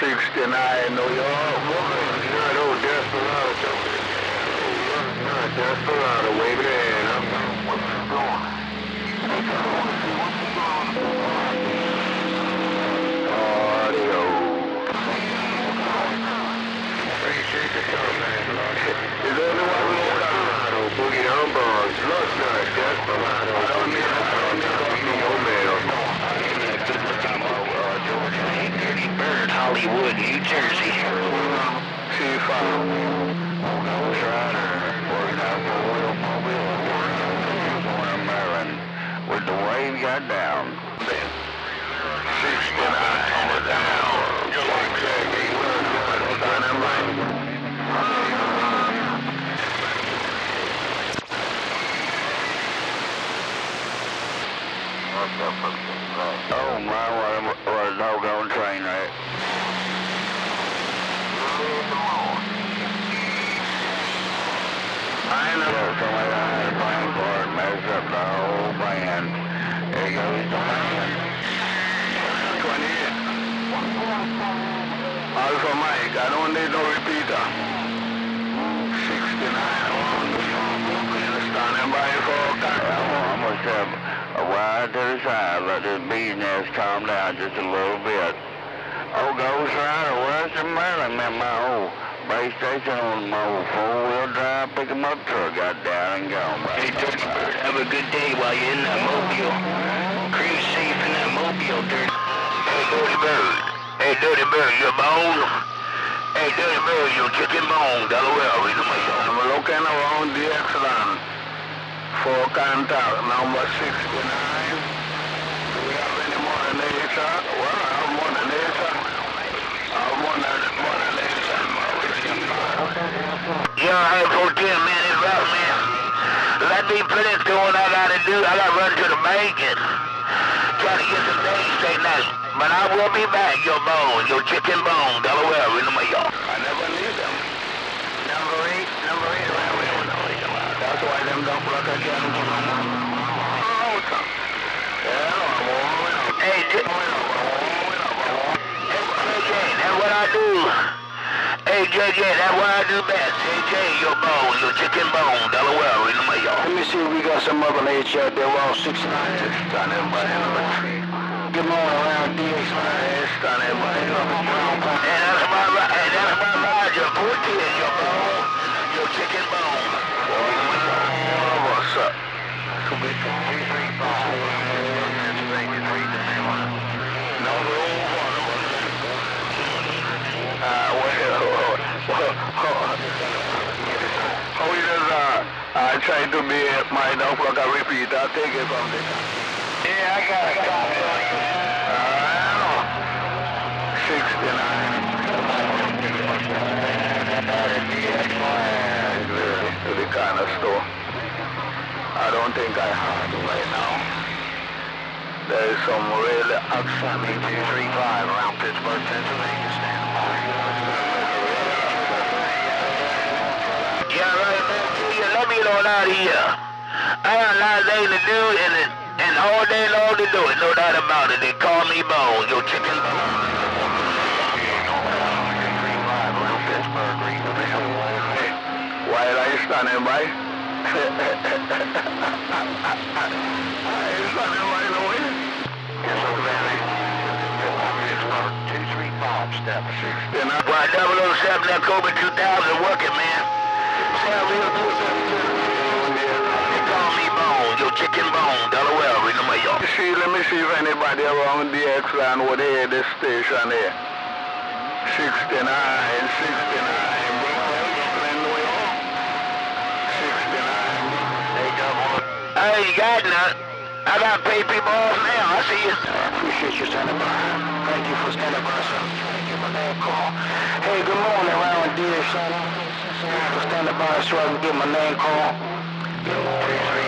69, New York. No, Desperado. Desperado, wave it in. What's going? Audio. Appreciate the comment. Is there anyone in Colorado? Boogie Humbugs. Look, Desperado. I don't need your mail. Bird, Hollywood, New Jersey. C5. With the wave got down. 69 down. Oh my, what a doggone train wreck. I know. Somebody had a plan for it, messed up the whole plan. There goes the man. 28. Alpha Mike, I don't need no repeater. 69 standing by for I'm gonna step a wide to the side, let this bee's nest calm down just a little bit. Oh, Ghost Rider, Western Maryland, man, my old base station on my old four-wheel drive, pick 'em up truck got down and gone. Hey, Dirty Bird, have a good day while you're in that mobile. Cruise safe in that mobile, Dirty. Hey, Dirty Bird. Hey, Dirty Bird, your bone? Hey, Dirty Bird, your chicken bone, Delaware, read the mail. I'm looking around the X-Land for contact number 69. Do we have any Mother Nature? Well, I have Mother Nature. I have Mother Nature. Yeah, hey, 14, man, it's rough, man. Let me finish doing what I gotta do. I gotta run to the bank and try to get some things straightened out. But I will be back, your bone, your chicken bone, Delaware, in the mail. I never need them. Number 8, That's why them don't block again. Hey, JJ, that's what I do. Hey, JJ, that's what I do best. JJ, your bone, your chicken bone, Delaware, in the mail. Let me see if we got some Mother Nature out there. We're all 69. Standing by number 3. Good morning, around DX. Standing by number 3. Hey, that's my Roger, 14, your bone, your chicken bone. What's up? How it is, I try to be my dog like a repeat. I'll take it from there. Yeah, I got a copy. 69. To the corner store. I don't think I have it right now. There is some really action. 235 around Pittsburgh, Pennsylvania, stand by. Yeah, right, man. Let me on out of here. I got a lot of things to do and all day long to do it, no doubt about it. They call me Bone, your chicken bone. While I standing by. I standing by the way. Yes, sir, man. 235, step 6. Well, 007, that Kobe 2000 working, man. They call me Bone, your chicken bone, Delaware, in the mail. Let me see if anybody around the X-Land would hear this station here. 69. I ain't got none. I got to pay people off now. I see you. Appreciate you standing by. Thank you for standing by, sir. Thank you for that call. Hey, good morning, Round DX. For standing by so I can get my name called. Good morning.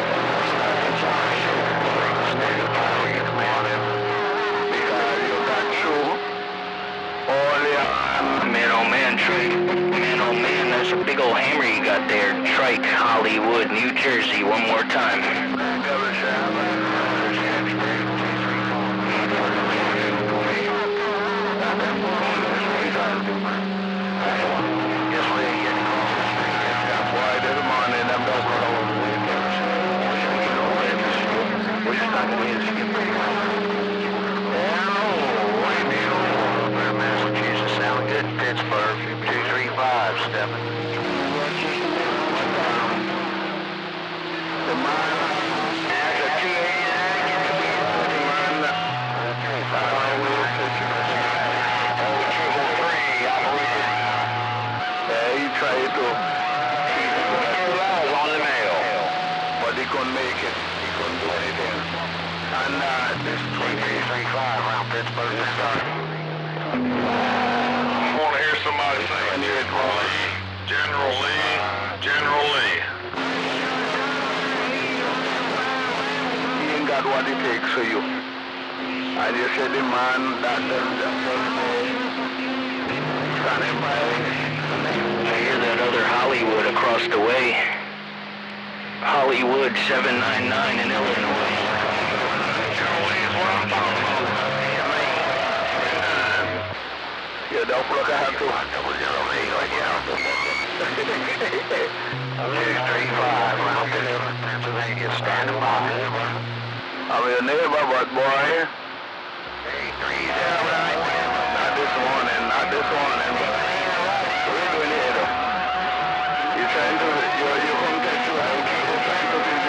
Man, oh man, Trike. Man, oh man, that's a big old hammer you got there. Trike, Hollywood, New Jersey. One more time. Pittsburgh, Pennsylvania. I want to hear somebody say General Lee, General Lee. He ain't got what it takes for you. And you said the man that does standing by. I hear that other Hollywood across the way. Hollywood 799 in Illinois. General Lee is what I'm talking about. You don't look at him too. Double General Lee, like you have to. 235, round Pennsylvania, standing by. I'm your neighbor, but boy. 379. Not this morning, not this morning. What are you doing here, though? You're trying to, you can get through. You're trying to see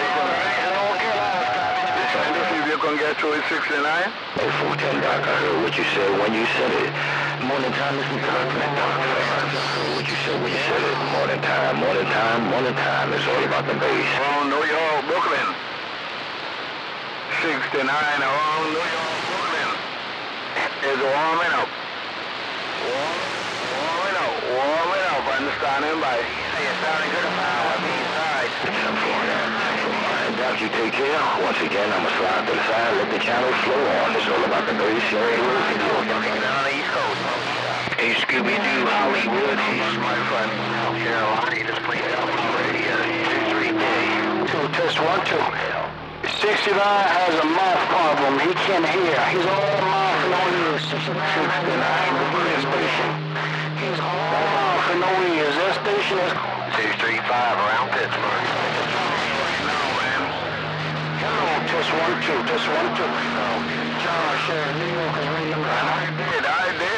if you can get through with 69? Hey, 410, Doc, I heard what you said when you said it. Morning time, listen to Doc, man, Doc. I heard what you said when you said it. Morning time, morning time, morning time. It's all about the bass. Around New York, Brooklyn. 69 around New York, Brooklyn. Is warming up. Warming up and standing by. You're sounding good about the side. Doc, you take care. Once again, I'm going to slide to the side, let the channel flow on. It's all about the bass. You ain't losing. You're on the East Coast. Hey, Scooby-Doo, Hollywood. He's my friend, South Carolina. He just played out on the radio. 2-3 Two, test 1, 2. 69 has a mouth problem. He can't hear. He's all mouth and no ears. 69, the radio station. He's all mouth and no ears. That station is 235 around Pittsburgh. Hello, test 1, 2. Test 1, 2. John, Sheriff, New York is ring number 9. I did.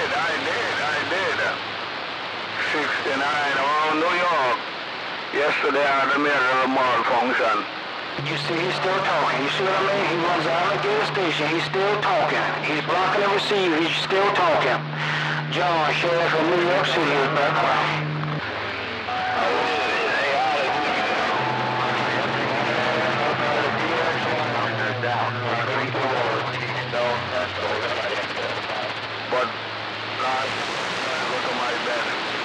69 around New York. Yesterday I had a mirror mall function. You see, he's still talking. You see what I mean? He runs out of the gas station. He's still talking. He's blocking the receiver. He's still talking. John, Sheriff of New York City is back around. But last I go to my bed.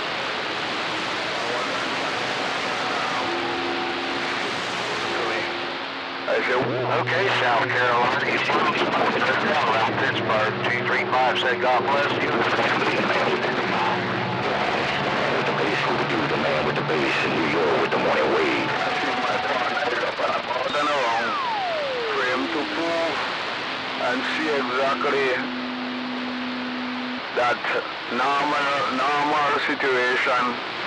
I said, okay, South Carolina, you see me around Pittsburgh, 235, said God bless you. The man with the bass in New York with the morning wave. I see my partner up and around for him to prove and see exactly that normal situation.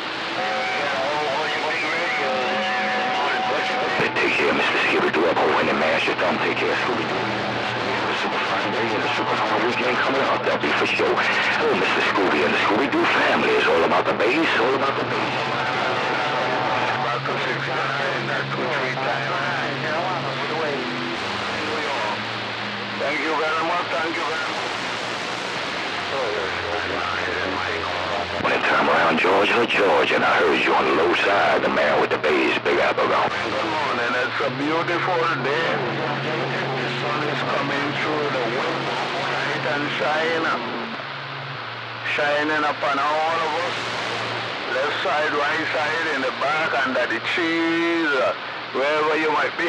Take care, Mr. Scooby-Doo. Up over in the mash your thumb. Take care, Scooby-Doo. Super fine day and a super fine weekend coming up. That'll be for sure. Hello, Mr. Scooby and the Scooby-Doo family. It's all about the bass, all about the bass. About the 69, that 2-3 time. Thank you very much, Morning time around Georgia, and I heard you on the low side, the man with the bass, Big Apple. Good morning, it's a beautiful day. The sun is coming through the window, bright and shining upon all of us. Left side, right side, in the back, under the trees, wherever you might be.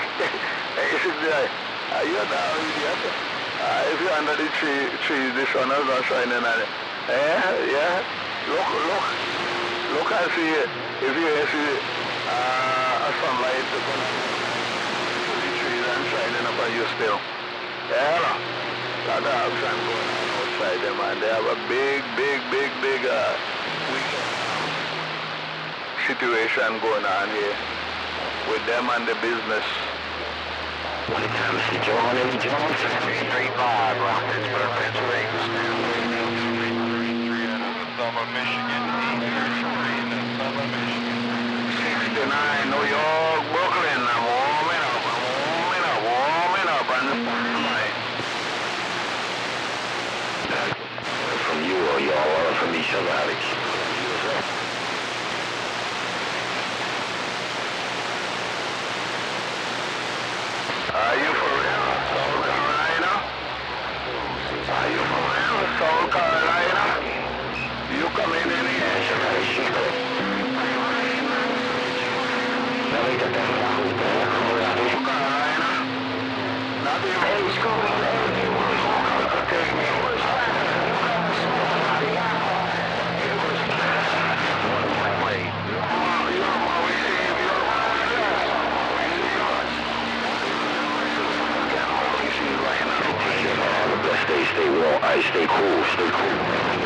Are you down here? If you're under the trees, the sun is not shining on it. Yeah. Look and see if you see a sunlight through the trees and shining upon you still. Yeah, lot of action going on outside them, and they have a big situation going on here with them and the business. Morning time, Mr. John and Johnson. 335 around Pittsburgh, Pennsylvania. Summer, Michigan, 69, New York, Brooklyn. I'm warming up, and from you or y'all or from each other, Alex. Are you for real? South Carolina? Are you coming in here. Stay warm. Stay cool. Stay cool.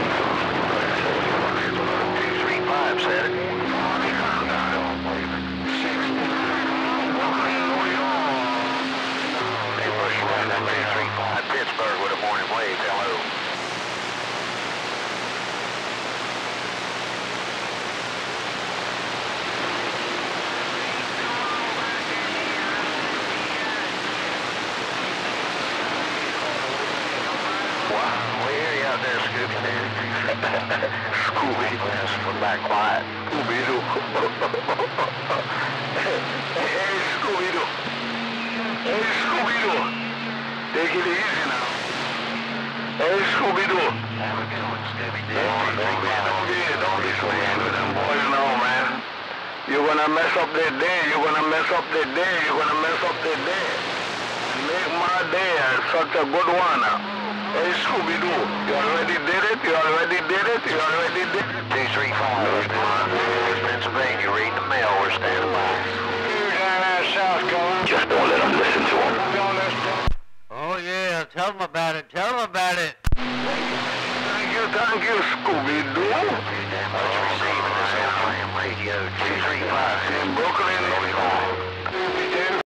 235 said it. Pittsburgh with a morning wave. Hello. There, Scooby. Scooby. That's from back quiet. Scooby-Doo. Hey, Scooby-Doo. Hey, Scooby-Doo. Take it easy now. Hey, Scooby-Doo. Don't be so angry with them boys now, man. You're gonna mess up their day. You're gonna mess up their day. You're gonna mess up their day. Make my day such a good one. Hey, Scooby-Doo, you already did it, you already did it, you already did it. 235, Pennsylvania, reading the mail, we're standing by. South Carolina. Just don't let them listen to him. Oh yeah, tell them about it, tell them about it. Thank you, Scooby-Doo. Let's receive this FM radio 235. In Brooklyn,